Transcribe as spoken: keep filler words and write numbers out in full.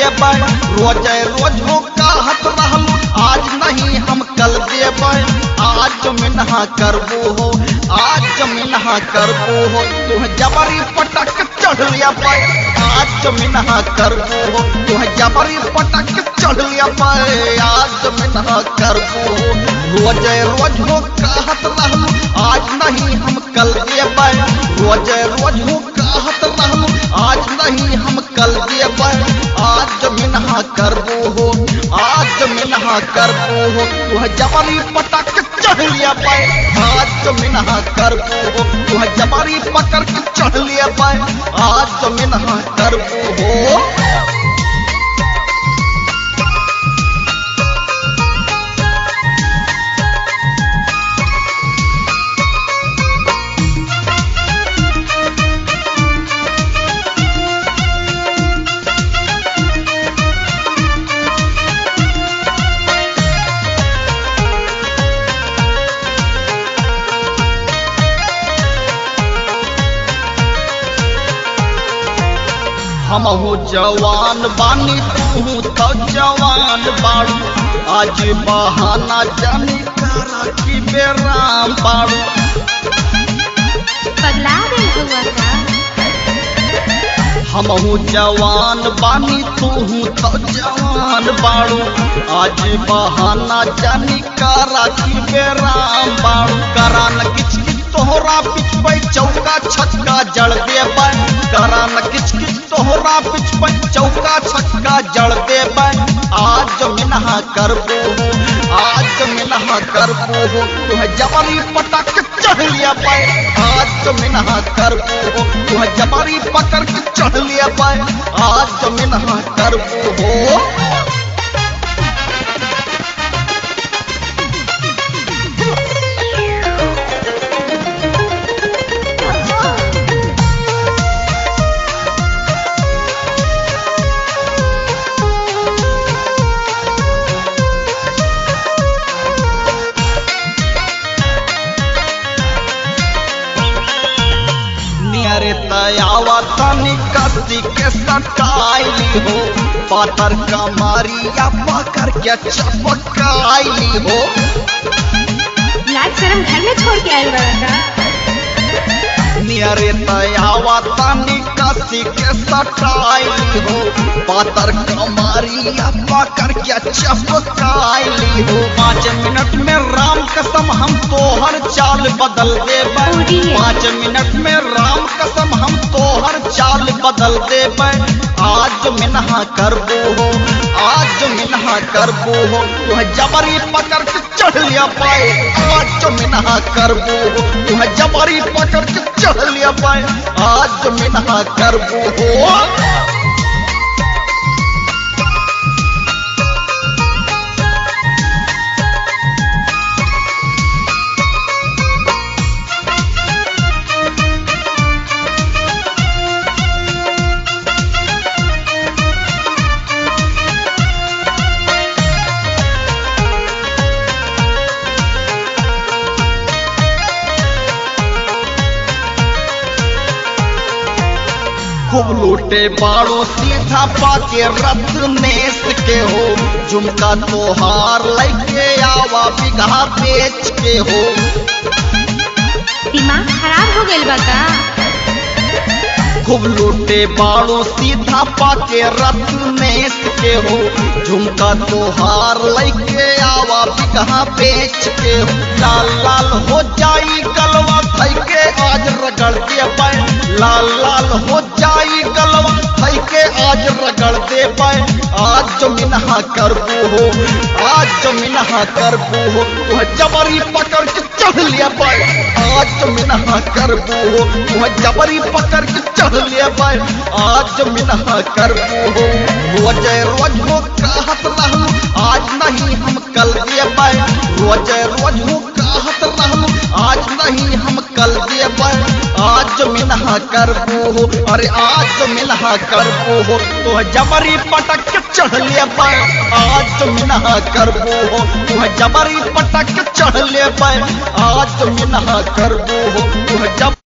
देबै रोज रोज हो कहत रहल आज नहीं हम कल देबै आज मिनहा करबो हो आज मिनहा करबो हो तुह जबरी पटक चढ़ लिया पाए आज मिनहा करबो हो तुह जबरी पटक चढ़ लिया पाए आज मिनहा करबो हो रोज रोज हो कहत रहल आज नहीं हम कल देबै रोज रोज हो कहत रहल आज नहीं हम कल देबै आज मिनहा करबो हो आज मिनहा करबो हो तुह जबरी पटक चढ़ लिया पाए आज मिनहा करबो हो तुह जबरी पकड़ के चढ़ लिया पाए आज मिनहा करबो हो। हमहू जवान बानी तू तो जवान बाड़ू आज बहाना जानी करा की बेराम बाड़ू पगला गई हुआ का हमहू जवान बानी तू तो जवान बाड़ू आज बहाना जानी करा की बेराम बाड़ू करा न किच किच तोहरा पिछपै चौका छक्का जड़ देबै करा न किच किच तोहरा पिछपै चौका छक्का जड़ देबै आज मिनहा करबो हो आज मिनहा करबो हो तुह जबरी पटक चढ़ लिया पाए आज मिनहा करबो हो तुह जबरी पकड़ के चढ़ लिया पाए आज मिनहा करबो हो। अरे तयावा तनी कसी के सटाइली हो पातर कमारिया पकड़ के चपकाइली हो लाज शर्म घर में छोड़ के आई बड़ा नियरे तयावा तनी कसी के सटाइली हो पातर कमारिया पकड़ के चपकाइली हो पाँच मिनट में राम कसम हम तोहर चाल बदल देबै पाँच मिनट में राम कसम हम तोहर चाल बदल देबै आज मिनहा करबो हो आज मिनहा करबो हो तुह जबरी पकड़ के चढ़ लिया पाए आज मिनहा करबो हो तुह जबरी पकड़ के चढ़ लिया पाए आज मिनहा करबो हो। खूब लूटे बाड़ो सीधा पाके रत्नेश के हो झुमका तोहार लेके आवा बिगहा बेच के हो दिमाग खराब हो गइल बा का खूब लूटे बाड़ो सीधा पाके रत्नेश के हो झुमका तोहार लेके आवा बिगहा बेच के हो लाल लाल हो जाई गलवा थैके आज रगड़ के पाए लाल लाल हो जाई गलवा थैके आज रगड़ दे पाए आज मिनहा करबो हो आज मिनहा करबो हो तुह जबरी पकड़ के चढ़ लिया पाए आज मिनहा करबो हो तुह जबरी पकड़ के चढ़ लिया पाए आज मिनहा करबो हो रोज रोज हो कहत रहल आज नहीं हम कल देबै रोज रोज हो कहत रहल आज नहीं हम कल देबै आज मिनहा करबो हो अरे आज मिनहा करबो हो तुह जबरी पटक के चढ़ ले पाए आज मिनहा करबो हो तुह जबरी पटक के चढ़ ले पाए आज मिनहा करबो हो तुह जब